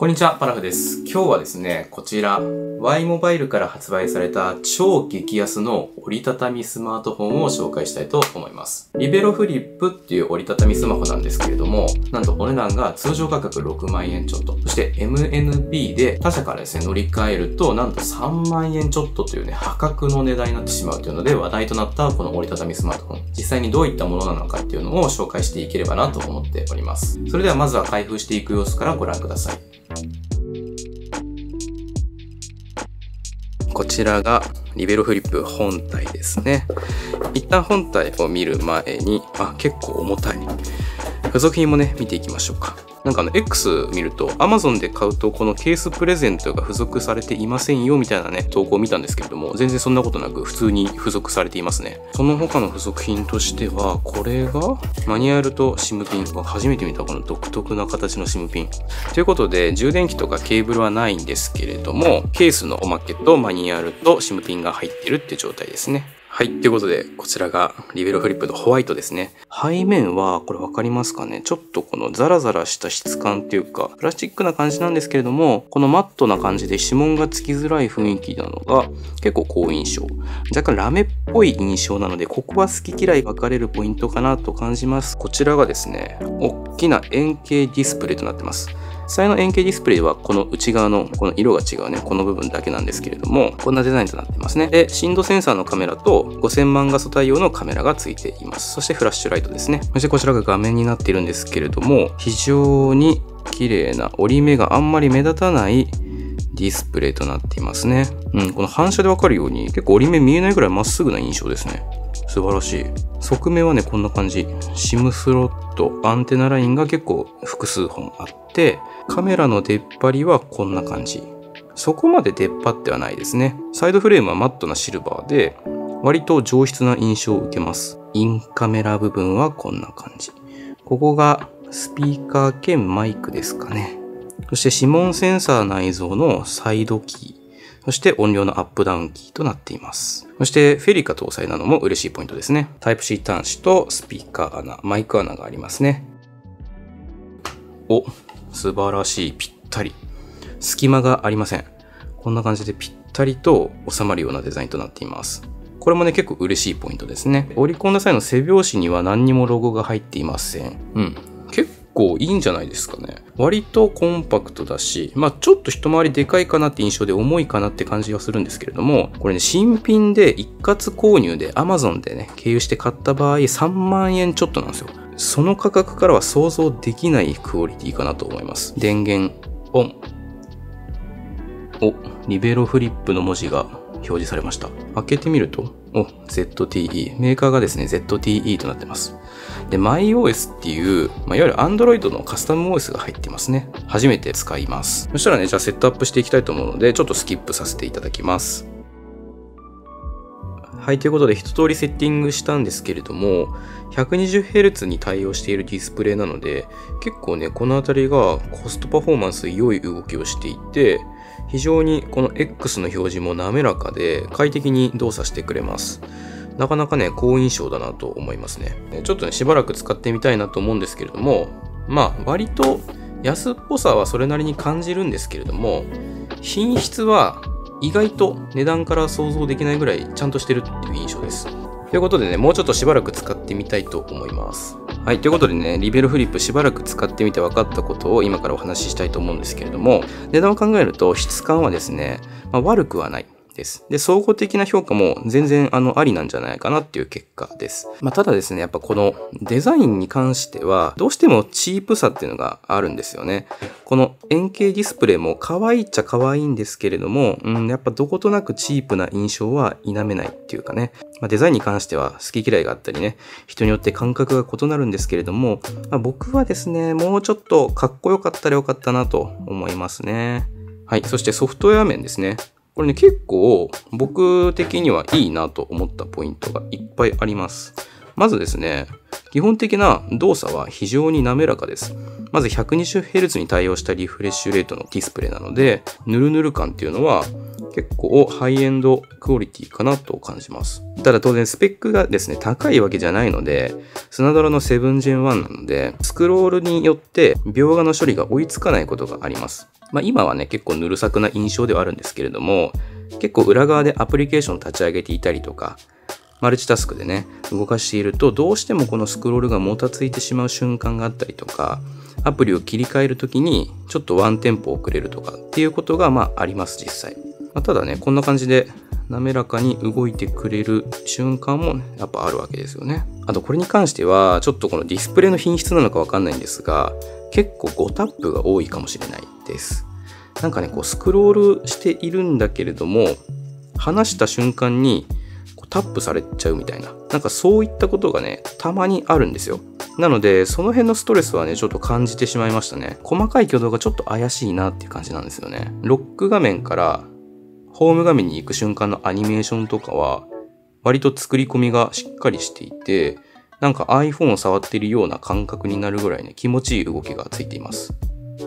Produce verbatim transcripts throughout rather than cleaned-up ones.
こんにちは、パラフです。今日はですね、こちら、Y モバイルから発売された超激安の折りたたみスマートフォンを紹介したいと思います。リベロフリップっていう折りたたみスマホなんですけれども、なんとお値段が通常価格ろくまんえんちょっと。そして エムエヌビー で他社からですね、乗り換えると、なんとさんまんえんちょっとというね、破格の値段になってしまうというので話題となったこの折りたたみスマートフォン。実際にどういったものなのかっていうのを紹介していければなと思っております。それではまずは開封していく様子からご覧ください。こちらがリベロフリップ本体ですね。一旦本体を見る前に、あ、結構重たい。付属品もね、見ていきましょうか。なんかあの X 見ると Amazon で買うとこのケースプレゼントが付属されていませんよみたいなね、投稿を見たんですけれども、全然そんなことなく普通に付属されていますね。その他の付属品としては、これがマニュアルと SIM ピン。初めて見たこの独特な形の SIM ピン。ということで、充電器とかケーブルはないんですけれども、ケースのおまけとマニュアルと SIM ピンが入ってるって状態ですね。はい。ということで、こちらがリベロフリップのホワイトですね。背面は、これわかりますかね？ちょっとこのザラザラした質感っていうか、プラスチックな感じなんですけれども、このマットな感じで指紋がつきづらい雰囲気なのが結構好印象。若干ラメっぽい印象なので、ここは好き嫌い分かれるポイントかなと感じます。こちらがですね、大きな円形ディスプレイとなってます。実際の円形ディスプレイはこの内側のこの色が違うね、この部分だけなんですけれども、こんなデザインとなってますね。で、深度センサーのカメラとごせんまん画素対応のカメラがついています。そしてフラッシュライトですね。そしてこちらが画面になっているんですけれども、非常に綺麗な折り目があんまり目立たないディスプレイとなっていますね。うん、この反射でわかるように結構折り目見えないぐらいまっすぐな印象ですね。素晴らしい。側面はね、こんな感じ。SIM スロット、アンテナラインが結構複数本あって、カメラの出っ張りはこんな感じ。そこまで出っ張ってはないですね。サイドフレームはマットなシルバーで、割と上質な印象を受けます。インカメラ部分はこんな感じ。ここがスピーカー兼マイクですかね。そして指紋センサー内蔵のサイドキー。そして音量のアップダウンキーとなっています。そしてフェリカ搭載なのも嬉しいポイントですね。タイプ C 端子とスピーカー穴、マイク穴がありますね。お、素晴らしい。ぴったり。隙間がありません。こんな感じでぴったりと収まるようなデザインとなっています。これもね、結構嬉しいポイントですね。折り込んだ際の背表紙には何にもロゴが入っていません。うん。結構いいんじゃないですかね。割とコンパクトだし、まあちょっと一回りでかいかなって印象で重いかなって感じはするんですけれども、これね、新品で一括購入で Amazon でね、経由して買った場合さんまんえんちょっとなんですよ。その価格からは想像できないクオリティかなと思います。電源オン。お、リベロフリップの文字が表示されました。開けてみると、お、ゼットティーイー。メーカーがですね、ゼットティーイー となってます。で、MyOS っていう、まあ、いわゆる Android のカスタム オーエス が入ってますね。初めて使います。そしたらね、じゃあセットアップしていきたいと思うので、ちょっとスキップさせていただきます。はい、ということで一通りセッティングしたんですけれども、ひゃくにじゅうヘルツ に対応しているディスプレイなので、結構ね、このあたりがコストパフォーマンス良い動きをしていて、非常にこの X の表示も滑らかで快適に動作してくれます。なかなかね、好印象だなと思いますね。ちょっとね、しばらく使ってみたいなと思うんですけれども、まあ、割と安っぽさはそれなりに感じるんですけれども、品質は意外と値段から想像できないぐらいちゃんとしてるっていう印象です。ということでね、もうちょっとしばらく使ってみたいと思います。はい。ということでね、リベロフリップしばらく使ってみて分かったことを今からお話ししたいと思うんですけれども、値段を考えると質感はですね、まあ、悪くはない。です。で、総合的な評価も全然あのありなんじゃないかなっていう結果です。まあ、ただですね、やっぱこのデザインに関してはどうしてもチープさっていうのがあるんですよね。この円形ディスプレイも可愛いっちゃ可愛いんですけれども、うん、やっぱどことなくチープな印象は否めないっていうかね。まあ、デザインに関しては好き嫌いがあったりね、人によって感覚が異なるんですけれども、まあ、僕はですね、もうちょっとかっこよかったらよかったなと思いますね。はい。そしてソフトウェア面ですね。これね、結構僕的にはいいなと思ったポイントがいっぱいあります。まずですね、基本的な動作は非常に滑らかです。まず ひゃくにじゅうヘルツ に対応したリフレッシュレートのディスプレイなので、ヌルヌル感っていうのは結構ハイエンドクオリティかなと感じます。ただ当然スペックがですね、高いわけじゃないので、スナドラのセブンジェンワンなので、スクロールによって描画の処理が追いつかないことがあります。まあ今はね、結構ぬるさくな印象ではあるんですけれども、結構裏側でアプリケーションを立ち上げていたりとか、マルチタスクでね、動かしていると、どうしてもこのスクロールがもたついてしまう瞬間があったりとか、アプリを切り替えるときにちょっとワンテンポ遅れるとかっていうことがまああります、実際。まあ、ただね、こんな感じで滑らかに動いてくれる瞬間も、ね、やっぱあるわけですよね。あとこれに関しては、ちょっとこのディスプレイの品質なのかわかんないんですが、結構ごタップが多いかもしれないです。なんかね、こうスクロールしているんだけれども、離した瞬間にこうタップされちゃうみたいな。なんかそういったことがね、たまにあるんですよ。なので、その辺のストレスはね、ちょっと感じてしまいましたね。細かい挙動がちょっと怪しいなっていう感じなんですよね。ロック画面からホーム画面に行く瞬間のアニメーションとかは、割と作り込みがしっかりしていて、なんか iPhone を触っているような感覚になるぐらいね、気持ちいい動きがついています。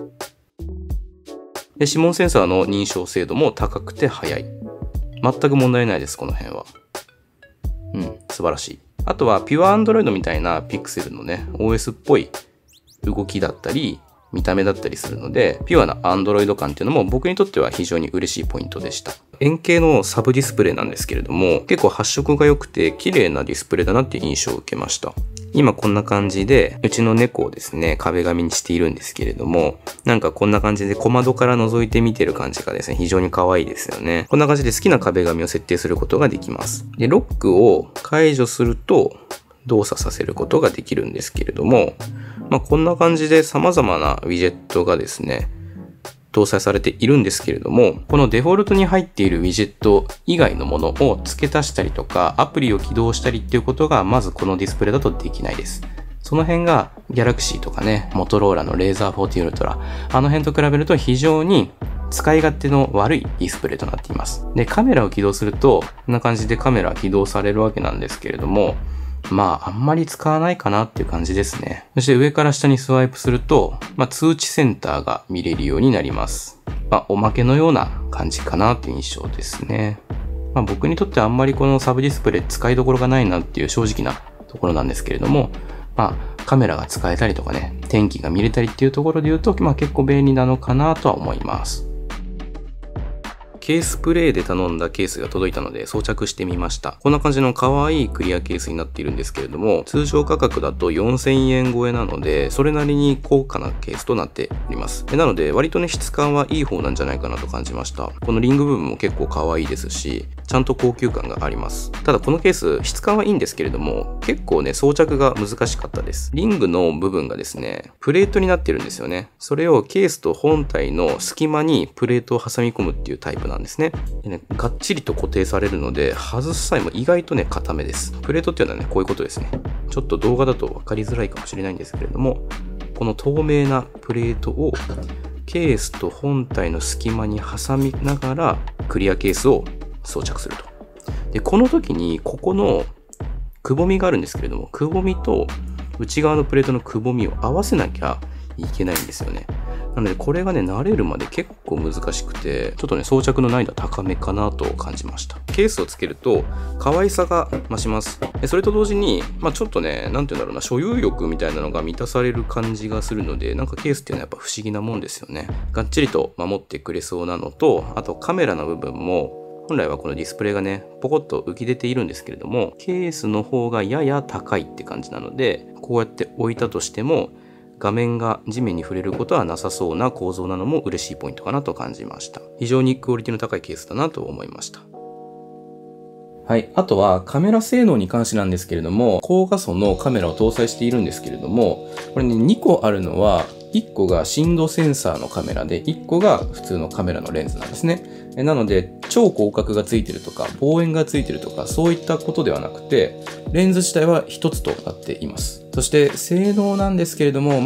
で、指紋センサーの認証精度も高くて速い。全く問題ないです、この辺は。うん、素晴らしい。あとは、ピュア Android みたいな Pixel のね、オーエス っぽい動きだったり、見た目だったりするので、ピュアな Android 感っていうのも僕にとっては非常に嬉しいポイントでした。円形のサブディスプレイなんですけれども、結構発色が良くて綺麗なディスプレイだなっていう印象を受けました。今こんな感じで、うちの猫をですね、壁紙にしているんですけれども、なんかこんな感じで小窓から覗いて見てる感じがですね、非常に可愛いですよね。こんな感じで好きな壁紙を設定することができます。で、ロックを解除すると動作させることができるんですけれども、まあ、こんな感じで様々なウィジェットがですね、搭載されているんですけれども、このデフォルトに入っているウィジェット以外のものを付け足したりとか、アプリを起動したりっていうことが、まずこのディスプレイだとできないです。その辺が、ギャラクシーとかね、モトローラのレーザーフォーティーウルトラ、あの辺と比べると非常に使い勝手の悪いディスプレイとなっています。で、カメラを起動すると、こんな感じでカメラ起動されるわけなんですけれども、まあ、あんまり使わないかなっていう感じですね。そして上から下にスワイプすると、まあ、通知センターが見れるようになります。まあ、おまけのような感じかなっていう印象ですね。まあ、僕にとってはあんまりこのサブディスプレイ使いどころがないなっていう正直なところなんですけれども、まあ、カメラが使えたりとかね、天気が見れたりっていうところで言うと、まあ、結構便利なのかなとは思います。ケースプレイで頼んだケースが届いたので装着してみました。こんな感じの可愛いクリアケースになっているんですけれども、通常価格だとよんせんえん超えなので、それなりに高価なケースとなっております。なので、割とね、質感はいい方なんじゃないかなと感じました。このリング部分も結構可愛いですし、ちゃんと高級感があります。ただこのケース、質感はいいんですけれども、結構ね、装着が難しかったです。リングの部分がですね、プレートになってるんですよね。それをケースと本体の隙間にプレートを挟み込むっていうタイプなんですね。でね、がっちりと固定されるので、外す際も意外とね、硬めです。プレートっていうのはね、こういうことですね。ちょっと動画だと分かりづらいかもしれないんですけれども、この透明なプレートをケースと本体の隙間に挟みながら、クリアケースを装着すると。で、この時に、ここのくぼみがあるんですけれども、くぼみと内側のプレートのくぼみを合わせなきゃいけないんですよね。なので、これがね、慣れるまで結構難しくて、ちょっとね、装着の難易度は高めかなと感じました。ケースをつけると、可愛さが増します。それと同時に、まあちょっとね、なんて言うんだろうな、所有欲みたいなのが満たされる感じがするので、なんかケースっていうのはやっぱ不思議なもんですよね。がっちりと守ってくれそうなのと、あとカメラの部分も、本来はこのディスプレイがね、ポコッと浮き出ているんですけれども、ケースの方がやや高いって感じなので、こうやって置いたとしても、画面が地面に触れることはなさそうな構造なのも嬉しいポイントかなと感じました。非常にクオリティの高いケースだなと思いました。はい。あとはカメラ性能に関してなんですけれども、高画素のカメラを搭載しているんですけれども、これね、にこあるのは、いっこが振動センサーのカメラで、いっこが普通のカメラのレンズなんですね。なので、超広角がついてるとか、望遠がついてるとか、そういったことではなくて、レンズ自体は一つとなっています。そして、性能なんですけれども、まあ、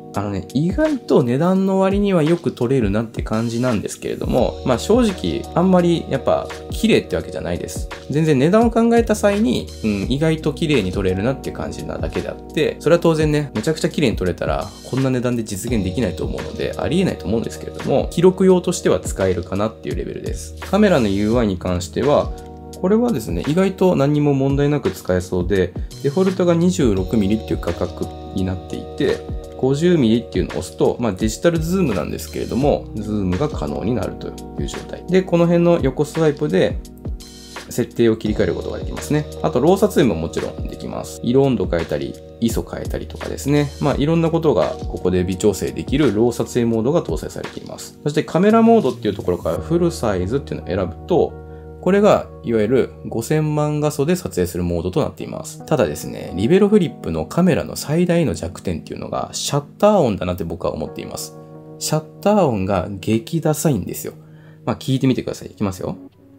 あのね、意外と値段の割にはよく撮れるなって感じなんですけれども、まあ正直あんまりやっぱ綺麗ってわけじゃないです。全然値段を考えた際に、うん、意外と綺麗に撮れるなっていう感じなだけであって、それは当然ね、めちゃくちゃ綺麗に撮れたらこんな値段で実現できないと思うので、ありえないと思うんですけれども、記録用としては使えるかなっていうレベルです。カメラの ユーアイ に関しては、これはですね、意外と何も問題なく使えそうで、デフォルトが にじゅうろくミリ っていう価格になっていて、ごじゅうミリ っていうのを押すと、まあデジタルズームなんですけれども、ズームが可能になるという状態。で、この辺の横スワイプで、設定を切り替えることができますね。あと、ロー撮影ももちろんできます。色温度変えたり、アイエスオ 変えたりとかですね。まあ、いろんなことがここで微調整できるロー撮影モードが搭載されています。そしてカメラモードっていうところからフルサイズっていうのを選ぶと、これがいわゆるごせんまん画素で撮影するモードとなっています。ただですね、リベロフリップのカメラの最大の弱点っていうのがシャッター音だなって僕は思っています。シャッター音が激ダサいんですよ。まあ、聞いてみてください。いきますよ。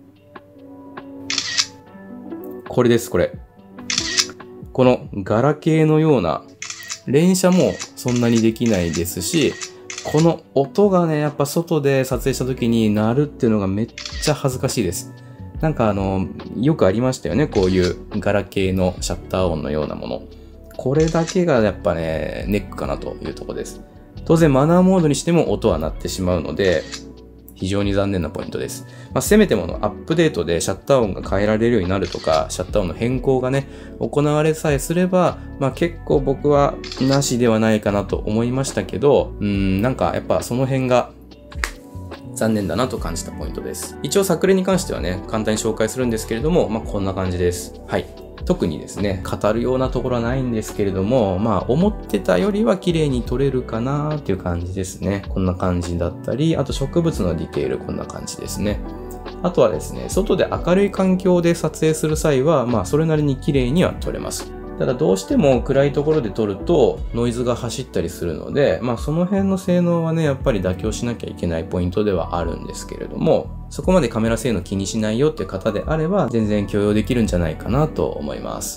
これです、これ。このガラケーのような連写もそんなにできないですし、この音がね、やっぱ外で撮影した時に鳴るっていうのがめっちゃ恥ずかしいです。なんかあの、よくありましたよね。こういうガラケーのシャッター音のようなもの。これだけがやっぱね、ネックかなというところです。当然マナーモードにしても音は鳴ってしまうので、非常に残念なポイントです。まあ、せめてものアップデートでシャッター音が変えられるようになるとか、シャッター音の変更がね、行われさえすれば、まあ結構僕はなしではないかなと思いましたけど、うーん、なんかやっぱその辺が残念だなと感じたポイントです。一応作例に関してはね、簡単に紹介するんですけれども、まあこんな感じです。はい。特にですね、語るようなところはないんですけれども、まあ思ってたよりは綺麗に撮れるかなっていう感じですね。こんな感じだったり、あと植物のディテールこんな感じですね。あとはですね、外で明るい環境で撮影する際は、まあそれなりに綺麗には撮れます。ただどうしても暗いところで撮るとノイズが走ったりするので、まあその辺の性能はね、やっぱり妥協しなきゃいけないポイントではあるんですけれども、そこまでカメラ性能気にしないよって方であれば全然許容できるんじゃないかなと思います。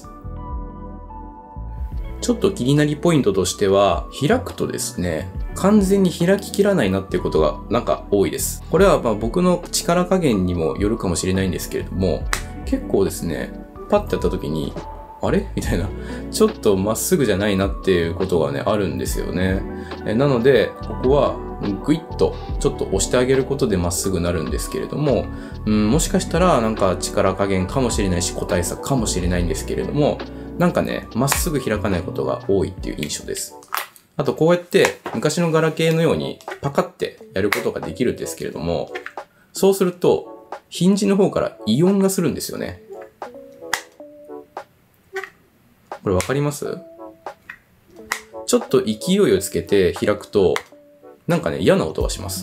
ちょっと気になりポイントとしては、開くとですね、完全に開ききらないなっていうことがなんか多いです。これはまあ僕の力加減にもよるかもしれないんですけれども、結構ですね、パッてやった時に、あれみたいな。ちょっとまっすぐじゃないなっていうことがね、あるんですよね。えなので、ここはグイッとちょっと押してあげることでまっすぐなるんですけれども、うん、もしかしたらなんか力加減かもしれないし、個体差かもしれないんですけれども、なんかね、まっすぐ開かないことが多いっていう印象です。あとこうやって昔のガラケーのようにパカってやることができるんですけれども、そうするとヒンジの方から異音がするんですよね。これわかります？ちょっと勢いをつけて開くと、なんかね、嫌な音がします。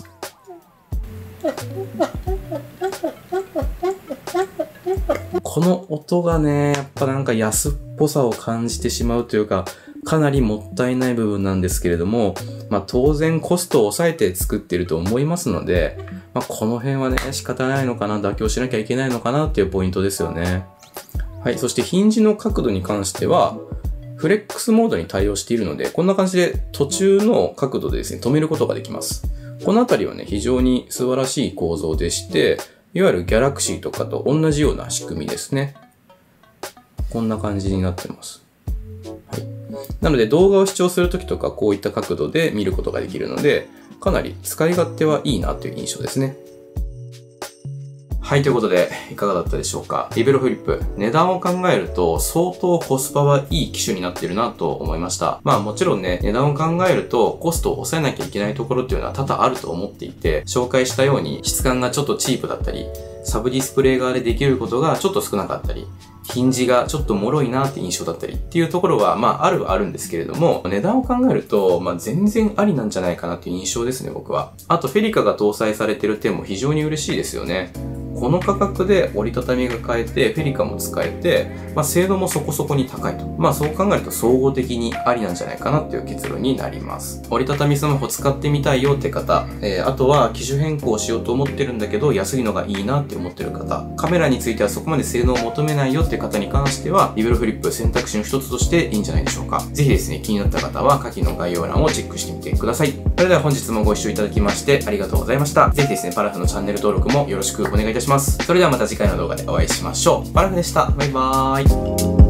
この音がね、やっぱなんか安っぽさを感じてしまうというか、かなりもったいない部分なんですけれども、まあ当然コストを抑えて作っていると思いますので、まあこの辺はね、仕方ないのかな、妥協しなきゃいけないのかなっていうポイントですよね。はい。そしてヒンジの角度に関しては、フレックスモードに対応しているので、こんな感じで途中の角度でですね、止めることができます。このあたりはね、非常に素晴らしい構造でして、いわゆるギャラクシーとかと同じような仕組みですね。こんな感じになってます。はい。なので動画を視聴するときとかこういった角度で見ることができるので、かなり使い勝手はいいなという印象ですね。はい、ということで、いかがだったでしょうか。リベロフリップ、値段を考えると相当コスパはいい機種になっているなと思いました。まあもちろんね、値段を考えるとコストを抑えなきゃいけないところっていうのは多々あると思っていて、紹介したように質感がちょっとチープだったり、サブディスプレイ側でできることがちょっと少なかったり、ヒンジがちょっと脆いなって印象だったりっていうところは、まああるはあるんですけれども、値段を考えると、まあ全然ありなんじゃないかなっていう印象ですね、僕は。あとフェリカが搭載されてる点も非常に嬉しいですよね。 この価格で折りたたみが買えて、フェリカも使えて、まあ、性能もそこそこに高いと。まあ、そう考えると総合的にありなんじゃないかなっていう結論になります。折りたたみスマホ使ってみたいよって方、えー、あとは機種変更しようと思ってるんだけど、安いのがいいなって思ってる方、カメラについてはそこまで性能を求めないよって方に関しては、リベロフリップ選択肢の一つとしていいんじゃないでしょうか。ぜひですね、気になった方は下記の概要欄をチェックしてみてください。それでは本日もご視聴いただきましてありがとうございました。ぜひですね、パラフのチャンネル登録もよろしくお願いいたします。それではまた次回の動画でお会いしましょう。パラフでした。バイバーイ。